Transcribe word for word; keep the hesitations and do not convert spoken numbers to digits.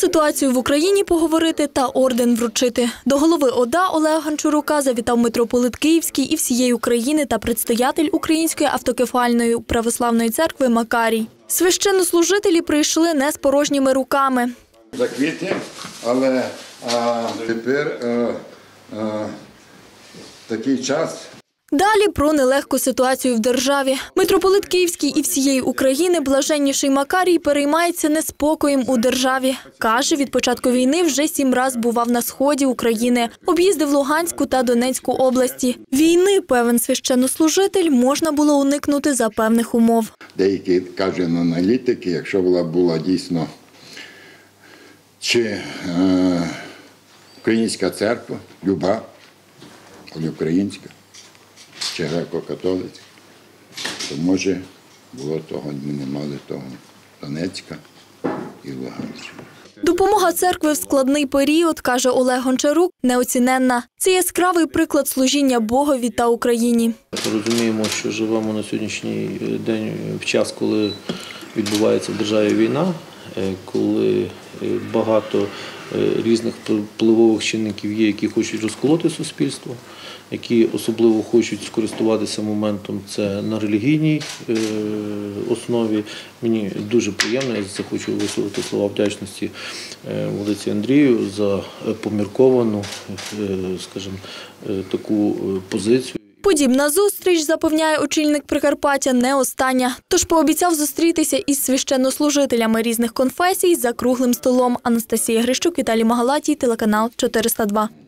ситуацію в Україні поговорити та орден вручити. До голови ОДА Олега Гончарука завітав митрополит Київський і всієї України та предстоятель Української автокефальної православної церкви Макарій. Священнослужителі прийшли не з порожніми руками. За квіти, але а, тепер а, а, такий час. Далі про нелегку ситуацію в державі. Митрополит Київський і всієї України блаженніший Макарій переймається неспокоєм у державі. Каже, від початку війни вже сім разів бував на сході України, об'їздив Луганську та Донецьку області. Війни, певен священнослужитель, можна було уникнути за певних умов. Деякі кажуть аналітики, якщо була була дійсно чи е, українська церква, люба, але українська, чи греко-католицька, то може було того, ми не мали того Донецька і Луганська. Допомога церкви в складний період, каже Олег Гончарук, неоціненна. Це яскравий приклад служіння Богові та Україні. Розуміємо, що живемо на сьогоднішній день в час, коли відбувається в державі війна, коли багато різних впливових чинників є, які хочуть розколоти суспільство, які особливо хочуть скористуватися моментом це на релігійній основі. Мені дуже приємно, я за це хочу висловити слова вдячності владиці Андрію за помірковану, скажімо, таку позицію. Подібна зустріч, запевняє очільник Прикарпаття, не остання. Тож пообіцяв зустрітися із священнослужителями різних конфесій за круглим столом. Анастасія Грищук, Віталій Магалатій, телеканал чотириста два.